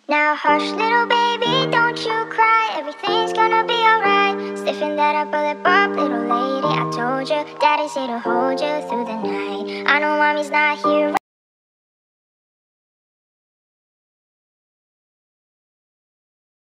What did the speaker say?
Now hush, little baby, don't you cry. Everything's gonna be alright. Stiffen that up a lip up, little lady. I told you, daddy's here to hold you through the night. I know mommy's not here